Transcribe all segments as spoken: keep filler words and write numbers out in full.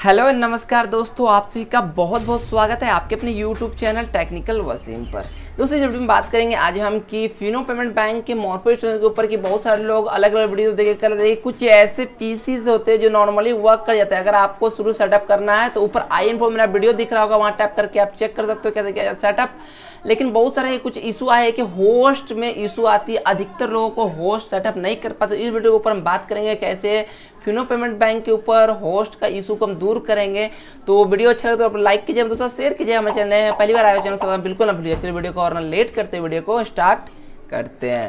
Hello नमस्कार दोस्तों, आप सभी का बहुत बहुत स्वागत है आपके अपने यूट्यूब चैनल टेक्निकल वसीम पर। दोस्तों इस वीडियो में बात करेंगे आज हम कि फिनो पेमेंट बैंक के मॉर्फो स्टोरेज के ऊपर कि बहुत सारे लोग अलग अलग वीडियो देखे कर रहे हैं। कुछ ऐसे पीसीज होते हैं जो नॉर्मली वर्क कर जाते हैं। अगर आपको शुरू सेटअप करना है तो ऊपर आई इन्फो मेरा वीडियो दिख रहा होगा, वहाँ टैप करके आप चेक कर सकते हो कैसे क्या सेटअप। लेकिन बहुत सारे कुछ इशू आए कि होस्ट में इशू आती है, अधिकतर लोगों को होस्ट सेटअप नहीं कर पाते। इस वीडियो के ऊपर हम बात करेंगे कैसे फिनो पेमेंट बैंक के ऊपर होस्ट का इशू को हम दूर करेंगे। तो वीडियो अच्छा लगे तो लाइक कीजिए, दोस्तों शेयर कीजिए। हमारे चैनल में पहली बार आए चैनल से बिल्कुल ना भूलिए। चलिए वीडियो को और ना लेट करते वीडियो को स्टार्ट करते हैं।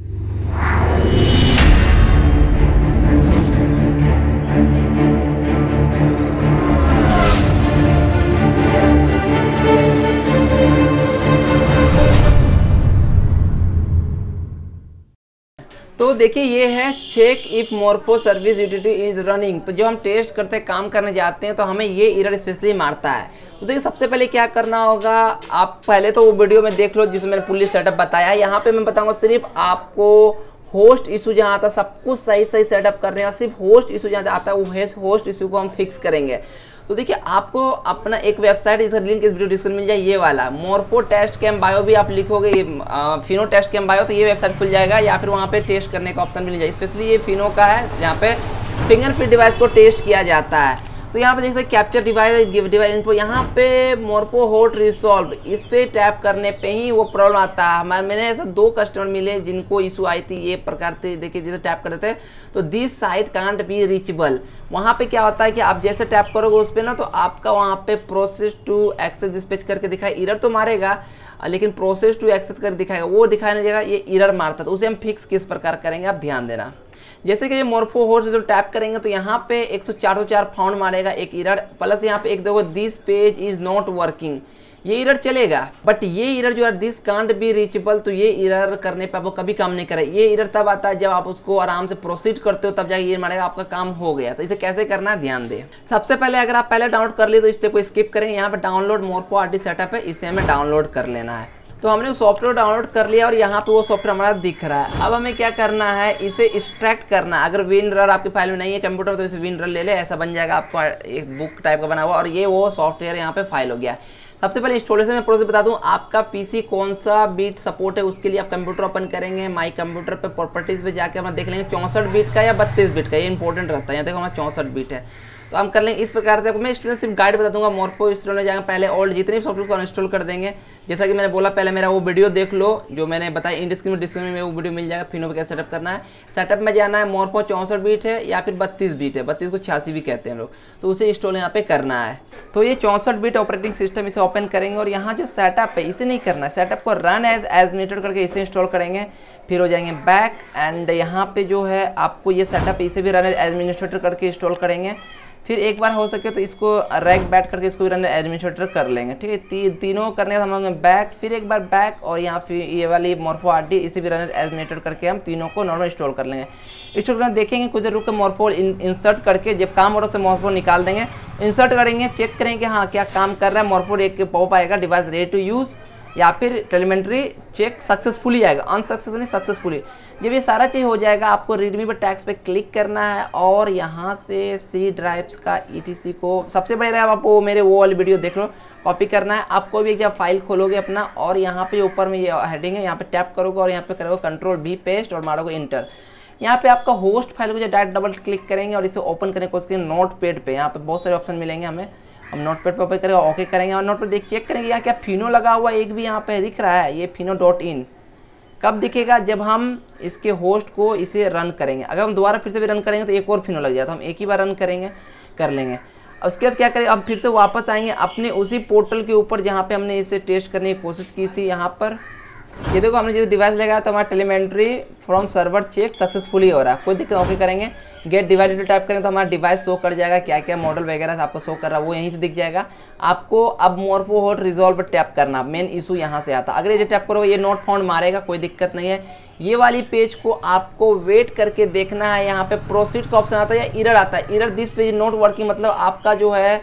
तो देखिए ये है check if Morpho service utility is running. तो जो हम टेस्ट करते काम करने जाते हैं तो हमें ये एरर स्पेशली मारता है। तो देखिए सबसे पहले क्या करना होगा, आप पहले तो वो वीडियो में देख लो जिसमें मैंने पुलिस सेटअप बताया। यहाँ पे मैं बताऊंगा सिर्फ आपको होस्ट इशू जहाँ आता है सब कुछ सही सही सेटअप करने हैं, सिर्फ होस्ट इशू जहाँ आता है वो होस्ट इशू को हम फिक्स करेंगे। तो देखिए आपको अपना एक वेबसाइट इसका लिंक इस वीडियो डिस्क्रिप्शन मिल जाए, ये वाला मॉर्फो टेस्ट कैम बायो भी आप लिखोगे फिनो टेस्ट कैम बायो तो ये वेबसाइट खुल जाएगा, या फिर वहाँ पे टेस्ट करने का ऑप्शन मिल जाए। स्पेशली ये फिनो का है जहाँ पे फिंगरप्रिंट डिवाइस को टेस्ट किया जाता है। तो यहाँ पे देख सकते कैप्चर डिवाइस गिव डिवाइस इनको, यहाँ पे मॉर्फो होस्ट रिसॉल्व इस पे टैप करने पे ही वो प्रॉब्लम आता है। हमारे मैंने ऐसे दो कस्टमर मिले जिनको इशू आई थी ये प्रकार से। देखिए जैसे टैप करते थे तो this site can't be reachable, वहाँ पे क्या होता है कि आप जैसे टैप करोगे उस पर ना तो आपका वहाँ पे प्रोसेस टू एक्सेस डिस्पैच करके दिखाए, एरर तो मारेगा लेकिन प्रोसेस टू एक्सेस कर दिखाएगा, वो दिखाई नहीं देगा, ये एरर मारता है। तो उसे हम फिक्स किस प्रकार करेंगे आप ध्यान देना। जैसे कि ये मॉर्फो होस्ट जो टैप करेंगे तो यहाँ पे एक सौ चार सौ चार फाउंड मारेगा एक एरर, प्लस यहाँ पे एक देखो this page is not working, ये एरर चलेगा। बट ये एरर जो है दिस कांट बी रीचेबल, तो ये एरर करने पे आपको कभी काम नहीं करे। ये एरर तब आता है जब आप उसको आराम से प्रोसीड करते हो, तब जाके ये मारेगा आपका काम हो गया। तो इसे कैसे करना है ध्यान दे। सबसे पहले अगर आप पहले डाउनलोड कर लिए तो स्टेप को स्किप करेंगे। यहाँ पे डाउनलोड मॉर्फो आरटी सेटअप है, इसे हमें डाउनलोड कर लेना है। तो हमने सॉफ्टवेयर डाउनलोड कर लिया और यहाँ पे वो सॉफ्टवेयर हमारा दिख रहा है। अब हमें क्या करना है, इसे एक्सट्रैक्ट करना है। अगर विनरर आपकी फाइल में नहीं है कंप्यूटर तो इसे विनरर ले ले, ऐसा बन जाएगा आपको एक बुक टाइप का बना हुआ, और ये वो सॉफ्टवेयर यहाँ पे फाइल हो गया। सबसे पहले इंस्टॉलेशन में प्रोसेस बता दूं, आपका पीसी कौन सा बीट सपोर्ट है उसके लिए आप कंप्यूटर ओपन करेंगे। माई कंप्यूटर पे प्रॉपर्टीज पे जाके हम देख लेंगे चौंसठ बीट का या बत्तीस बीट का, ये इंपॉर्टेंट रहता है। यहाँ देखो हमारा चौंसठ बीट है तो हम कर लेंगे इस प्रकार से। मैं स्टूडेंट सिर्फ गाइड बता दूंगा। मॉर्फो इंस्टॉल में जाएंगे पहले ओल्ड जितने भी सॉफ्टवेयर को इंस्टॉल कर देंगे। जैसा कि मैंने बोला पहले मेरा वो वीडियो देख लो जो मैंने बताया, इन डिस्क्रिप्शन डिस्क्रिप्शन में वो वीडियो मिल जाएगा फिनो पे कैसे सेटअप करना है। सेटअप में जाना है, मॉर्फो चौंसठ बीट है या फिर बत्तीस बीट है, बत्तीस को छियासी भी कहते हैं लोग, तो उसे इंस्टॉल यहाँ पे करना है। तो ये चौंसठ बीट ऑपरेटिंग सिस्टम इसे ओपन करेंगे और यहाँ जो सेटअप है इसे नहीं करना है, सेटअप को रन एज एडमिनिस्ट्रेटर करके इसे इंस्टॉल करेंगे। फिर हो जाएंगे बैक एंड यहाँ पे जो है आपको ये सेटअप इसे भी रन एज एडमिनिस्ट्रेटर करके इंस्टॉल करेंगे। फिर एक बार हो सके तो इसको रैक बैठ करके इसको भी रन एडमिनिस्ट्रेटर कर लेंगे। ठीक है, ती, तीनों करने का हम बैक, फिर एक बार बैक, और यहाँ फिर ये वाली मॉर्फो आरटी इसे भी रन एडमिनिस्ट्रेटर करके हम तीनों को नॉर्मल इंस्टॉल कर लेंगे। इंस्टॉल करना देखेंगे कुछ देर रुक के मॉर्फो इंसर्ट करके जब काम हो से मॉर्फो निकाल देंगे, इंसर्ट करेंगे, चेक करेंगे हाँ क्या काम कर रहा है। मॉर्फो एक पॉप आएगा डिवाइस रेडी टू यूज़, या फिर टेलीमेंट्री चेक सक्सेसफुली आएगा, अनसक्सेस नहीं सक्सेसफुली। जब ये सारा चीज़ हो जाएगा आपको रीडमी पर टैक्स पे क्लिक करना है और यहाँ से सी ड्राइव्स का ईटीसी को सबसे बड़े ड्राइव आपको मेरे वो वाली वीडियो देख लो कॉपी करना है। आपको भी जब फाइल खोलोगे अपना और यहाँ पे ऊपर में ये हेडिंग है, यहाँ पे टैप करोगे और यहाँ पे करोगे कंट्रोल बी पेस्ट और मारोगे इंटर। यहाँ पे आपका होस्ट फाइल को जो डायरेक्ट डबल क्लिक करेंगे और इसे ओपन करने को उसके नोट पैड पे यहाँ पे बहुत सारे ऑप्शन मिलेंगे हमें। हम नोट पैड पर ओपन करेंगे, ओके करेंगे और नोट पैड देख चेक करेंगे यहाँ क्या फिनो लगा हुआ एक भी यहाँ पे दिख रहा है। ये फिनो डॉट इन कब दिखेगा, जब हम इसके होस्ट को इसे रन करेंगे। अगर हम दोबारा फिर से भी रन करेंगे तो एक और फिनो लग जाता है, हम एक ही बार रन करेंगे कर लेंगे। उसके बाद क्या करेंगे, अब फिर से वापस आएंगे अपने उसी पोर्टल के ऊपर जहाँ पे हमने इसे टेस्ट करने की कोशिश की थी। यहाँ पर ये देखो हमने जैसे डिवाइस लगाया तो हमारा telemetry from server check successfully हो रहा है, कोई दिक्कत। ओके करेंगे, गेट डिवाइस टाइप करेंगे तो हमारा डिवाइस शो कर जाएगा, क्या क्या मॉडल वगैरह आपको शो कर रहा है वो यहीं से दिख जाएगा। आपको अब मॉर्फो होस्ट रिजॉल्व पर टैप करना, मेन इशू यहाँ से आता। अगर ये टैप करोगे ये नोट फाउंड मारेगा, कोई दिक्कत नहीं है। ये वाली पेज को आपको वेट करके देखना है, यहाँ पे प्रोसीड का ऑप्शन आता है या एरर आता है। Error this page not working, मतलब आपका जो है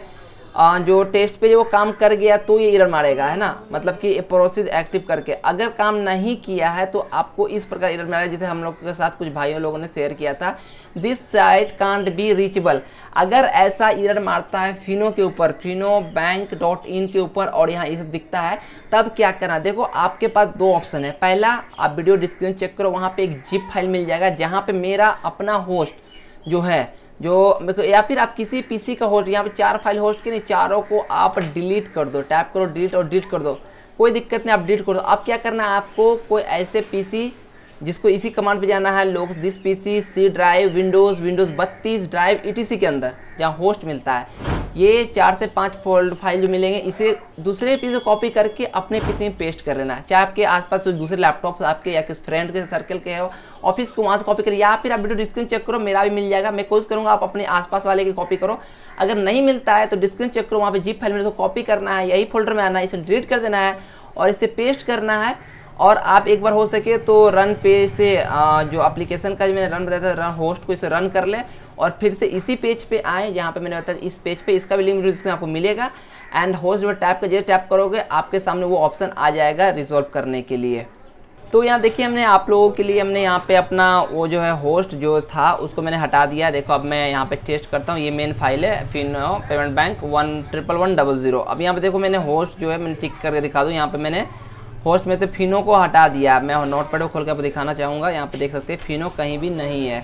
आ, जो टेस्ट पे जो काम कर गया तो ये एरर मारेगा, है ना, मतलब कि प्रोसेस एक्टिव करके। अगर काम नहीं किया है तो आपको इस प्रकार एरर मारेगा, जैसे हम लोग के साथ कुछ भाइयों लोगों ने शेयर किया था, this site can't be reachable. अगर ऐसा एरर मारता है फिनो के ऊपर, फिनो बैंक डॉट इन के ऊपर, और यहाँ ये सब दिखता है, तब क्या करना। देखो आपके पास दो ऑप्शन है। पहला, आप वीडियो डिस्क्रिप्शन चेक करो, वहाँ पे एक जिप फाइल मिल जाएगा जहाँ पे मेरा अपना होस्ट जो है, जो या फिर आप किसी पीसी का होस्ट, यहाँ पे चार फाइल होस्ट के नहीं, चारों को आप डिलीट कर दो, टैप करो डिलीट और डिलीट कर दो, कोई दिक्कत नहीं, आप डिलीट कर दो। अब क्या करना है आपको, कोई ऐसे पीसी जिसको इसी कमांड पे जाना है, लोग this PC C drive Windows Windows बत्तीस ड्राइव ईटीसी के अंदर जहाँ होस्ट मिलता है, ये चार से पांच फोल्ड फाइल जो मिलेंगे, इसे दूसरे पीसी को कॉपी करके अपने पीसी में पेस्ट कर लेना है। चाहे आपके आसपास जो दूसरे लैपटॉप आपके या किस फ्रेंड के सर्कल के हो, ऑफिस को वहाँ से कॉपी करिए, या फिर आप वीडियो डिस्क्रिप्शन चेक करो, मेरा भी मिल जाएगा। मैं कोशिश करूँगा आप अपने आसपास वाले की कॉपी करो। अगर नहीं मिलता है तो डिस्क्रिप्शन चेक करो, वहाँ पे जिप फाइल में कॉपी करना है, यही फोल्डर में आना है, इसे डिलीट कर देना है और इसे पेस्ट करना है। और आप एक बार हो सके तो रन पेज से जो एप्लीकेशन का जो मैंने रन बताया था, रन होस्ट को इसे रन कर ले और फिर से इसी पेज पे आए जहाँ पे मैंने बताया इस पेज पे, इसका भी लिंक डिस्क्रिप्शन आपको मिलेगा। एंड होस्ट जो टैप का जैसे टैप करोगे आपके सामने वो ऑप्शन आ जाएगा रिजॉल्व करने के लिए। तो यहाँ देखिए हमने आप लोगों के लिए हमने यहाँ पे अपना वो जो है होस्ट जो था उसको मैंने हटा दिया। देखो अब मैं यहाँ पे टेस्ट करता हूँ, ये मेन फाइल है Fino payment bank one triple one double zero. अब यहाँ पे देखो मैंने होस्ट जो है मैंने चेक करके दिखा दूँ, यहाँ पे मैंने होस्ट में से फिनो को हटा दिया। मैं नोट पैड को खोल कर आपको दिखाना चाहूँगा, यहाँ पे देख सकते हैं फिनो कहीं भी नहीं है।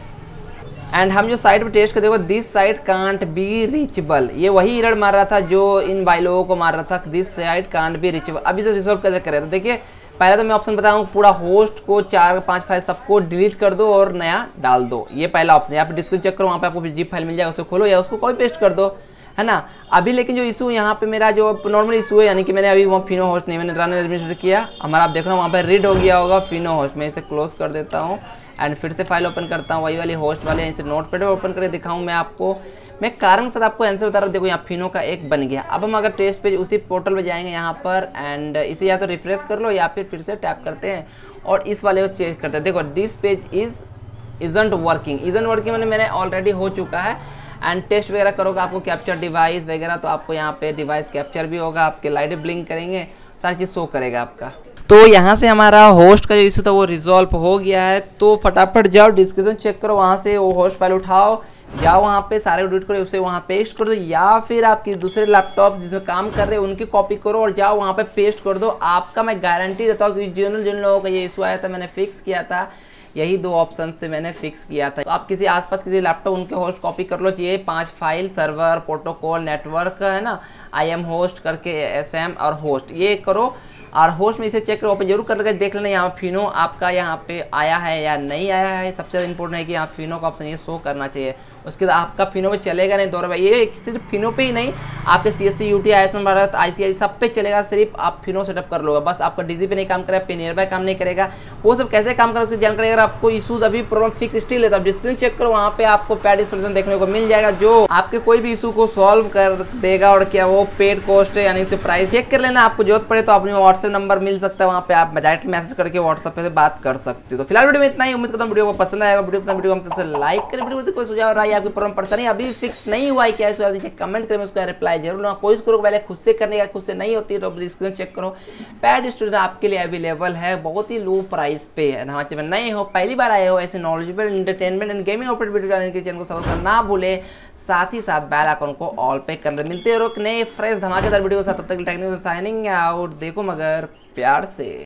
एंड हम जो साइट पे टेस्ट कर देखो, this site can't be reachable, ये वही एरर मार रहा था जो इन भाई लोगों को मार रहा था, this site can't be reachable. अब इसे रिजॉल्व कैसे करें, तो देखिए पहले तो मैं ऑप्शन बताऊँ, पूरा होस्ट को चार पांच फाइल सबको डिलीट कर दो और नया डाल दो, ये पहला ऑप्शन। यहाँ पे डिस्क्रिप्शन चेक करो, वहाँ पे आपको जिप फाइल मिल जाएगा, उसको खोलो या उसको कॉपी पेस्ट कर दो, है ना। अभी लेकिन जो इशू यहाँ पे मेरा जो नॉर्मल इशू है, यानी कि मैंने अभी वो फिनो होस्ट नहीं मैंने रन एडमिनिस्ट्रेटर किया, हमारा आप देख रहे हो वहाँ पे रीड हो गया होगा फिनो होस्ट। मैं इसे क्लोज कर देता हूँ एंड फिर से फाइल ओपन करता हूँ, वही वाली होस्ट वाले, इसे नोट पैड ओपन करके दिखाऊँ मैं आपको। मैं कारण के साथ आपको आंसर बता रहा हूँ, देखो यहाँ फिनो का एक बन गया। अब हम अगर टेस्ट पेज उसी पोर्टल पे जाएंगे यहाँ पर एंड इसे या तो रिफ्रेश कर लो या फिर फिर से टैप करते हैं और इस वाले को चेक करते हैं। देखो this page is isn't working, isn't working मैंने मैंने ऑलरेडी हो चुका है। एंड टेस्ट वगैरह करोगे आपको कैप्चर डिवाइस वगैरह, तो आपको यहाँ पे डिवाइस कैप्चर भी होगा, आपके लाइट ब्लिंक करेंगे, सारी चीज़ शो करेगा आपका। तो यहाँ से हमारा होस्ट का जो इशू था वो रिजॉल्व हो गया है। तो फटाफट जाओ डिस्क्रिप्शन चेक करो, वहाँ से वो होस्ट फाइल उठाओ, जाओ वहाँ पे सारे डिलीट करो, उसे वहाँ पेस्ट कर दो, या फिर आप किसी दूसरे लैपटॉप जिसमें काम कर रहे हैं उनकी कॉपी करो और जाओ वहाँ पे पेस्ट कर दो। आपका मैं गारंटी देता हूँ कि जिन जिन लोगों का ये इशू आया था मैंने फिक्स किया था, यही दो ऑप्शन से मैंने फिक्स किया था। तो आप किसी आसपास किसी लैपटॉप उनके होस्ट कॉपी कर लो, चाहिए पांच फाइल, सर्वर, प्रोटोकॉल, नेटवर्क, है ना, आई एम होस्ट करके एस एम और होस्ट, ये करो और होस्ट में इसे चेक करो, ओपन जरूर करके देख लेना यहाँ फिनो आपका यहाँ पे आया है या नहीं आया है। सबसे ज़्यादा इंपॉर्टेंट है कि यहाँ फिनो का ऑप्शन ये शो करना चाहिए, उसके बाद आपका फिनो पे चलेगा नहीं दौर भाई। ये सिर्फ फिनो पे ही नहीं, आपके C S C, U T, Ayushman Bharat, I C I सब पे चलेगा, सिर्फ आप फिनो सेटअप कर लोगे बस। आपका डीजी पे नहीं काम करेगा, पे नियर बाय काम नहीं करेगा, वो सब कैसे काम करेगा उसकी जानकारी। अगर आपको इशूज अभी प्रॉब्लम फिक्स स्टिल है तो आप डिस्क्रिप्शन चेक करो, वहाँ पे आपको पैड सोल्यूशन देखने को मिल जाएगा जो आपके कोई भी इशू को सॉल्व कर देगा। और क्या वो पेड कॉस्ट है यानी उससे प्राइस चेक कर लेना, आपको जरूरत पड़े तो अपने व्हाट्सएप नंबर मिल सकता है, वहाँ पे आप डायरेक्ट मैसेज करके व्हाट्सएप पे से बात कर सकते हो। तो फिलहाल वीडियो में इतना ही, उम्मीद करता हूँ वीडियो को पसंद आएगा। वीडियो को वीडियो को लाइक करें, वीडियो को कोई सुझाव रहा है आपकी प्रॉब्लम परेशानी अभी फिक्स नहीं हुआ है क्या, इस नीचे कमेंट करें, उसका रिप्लाई जरूर ना। कोशिश करो पहले खुद से करने का, खुद से नहीं होती है तो स्क्रीन चेक करो, पैड स्टूडेंट आपके लिए अवेलेबल है बहुत ही लो प्राइस पे। हमारे चैनल में नए हो, पहली बार आए हो, ऐसे knowledgeable entertainment and gaming operate video डालने के चैनल को सब्सक्राइब करना ना भूले, साथ ही साथ बेल आइकन को ऑल पे कर ले। मिलते रहो नए फ्रेश धमाकेदार वीडियो के साथ, तब तक टेक्निकल साइनिंग आउट। देखो मगर प्यार से।